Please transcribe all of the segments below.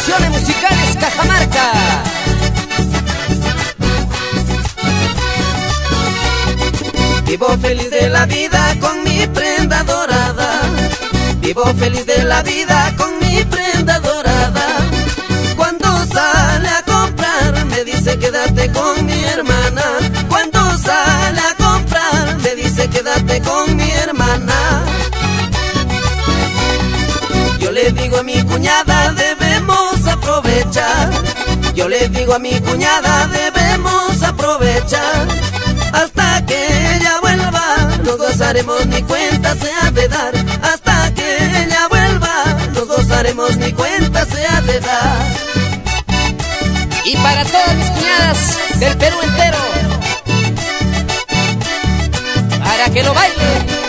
Producciones Musicales Cajamarca. Vivo feliz de la vida con mi prenda dorada. Vivo feliz de la vida con mi prenda dorada. Cuando sale a comprar me dice quédate con mi hermana. Cuando sale a comprar me dice quédate con mi hermana. Yo le digo a mi cuñada debemos aprovechar. Yo le digo a mi cuñada debemos aprovechar. Hasta que ella vuelva nos gozaremos, ni cuenta se ha de dar. Hasta que ella vuelva nos gozaremos, ni cuenta se ha de dar. Y para todas mis cuñadas del Perú entero, para que lo bailen.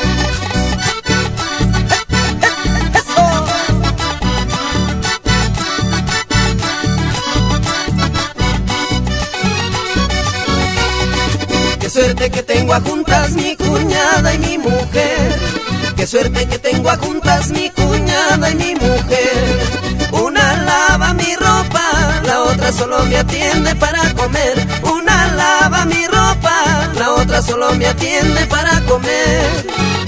Qué suerte que tengo a juntas mi cuñada y mi mujer. Qué suerte que tengo a juntas mi cuñada y mi mujer. Una lava mi ropa, la otra solo me atiende para comer. Una lava mi ropa, la otra solo me atiende para comer.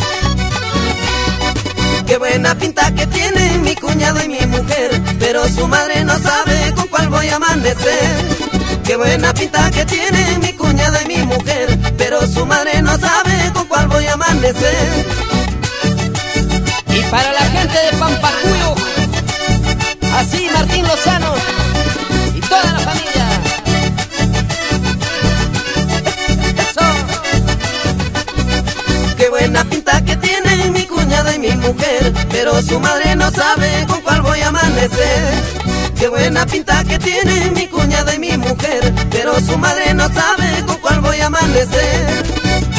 Qué buena pinta que tienen mi cuñado y mi mujer, pero su madre no sabe con cuál voy a amanecer. Qué buena pinta que tienen mi cuñada y mi mujer, pero su madre no sabe con cuál voy a amanecer. Y para la gente de Pampacuyo, así Martín Lozano y toda la familia. Eso. Qué buena pinta que tienen mi cuñada y mi mujer, pero su madre no sabe con cuál voy a amanecer. Qué buena pinta que tiene mi cuñada y mi mujer, pero su madre no sabe con cuál voy a amanecer.